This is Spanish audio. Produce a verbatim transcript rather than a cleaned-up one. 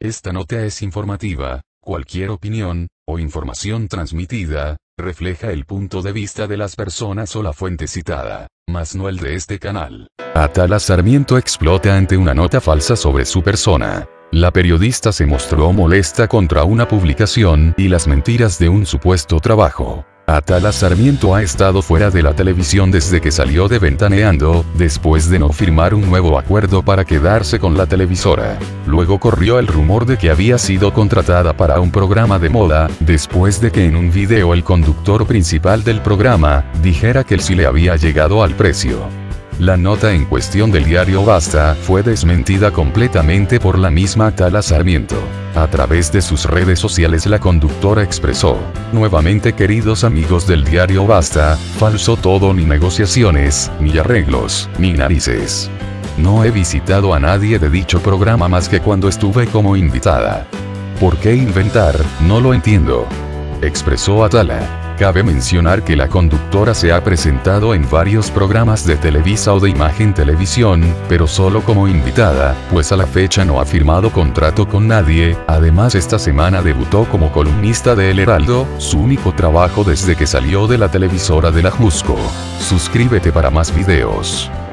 Esta nota es informativa. Cualquier opinión, o información transmitida, refleja el punto de vista de las personas o la fuente citada, mas no el de este canal. Atala Sarmiento explota ante una nota falsa sobre su persona. La periodista se mostró molesta contra una publicación y las mentiras de un supuesto trabajo. Atala Sarmiento ha estado fuera de la televisión desde que salió de Ventaneando, después de no firmar un nuevo acuerdo para quedarse con la televisora. Luego corrió el rumor de que había sido contratada para un programa de moda, después de que en un video el conductor principal del programa dijera que él sí le había llegado al precio. La nota en cuestión del diario Basta fue desmentida completamente por la misma Atala Sarmiento. A través de sus redes sociales la conductora expresó: nuevamente, queridos amigos del diario Basta, falso todo, ni negociaciones, ni arreglos, ni narices. No he visitado a nadie de dicho programa más que cuando estuve como invitada. ¿Por qué inventar? No lo entiendo, expresó Atala. Cabe mencionar que la conductora se ha presentado en varios programas de Televisa o de Imagen Televisión, pero solo como invitada, pues a la fecha no ha firmado contrato con nadie. Además, esta semana debutó como columnista de El Heraldo, su único trabajo desde que salió de la televisora de la Jusco. Suscríbete para más videos.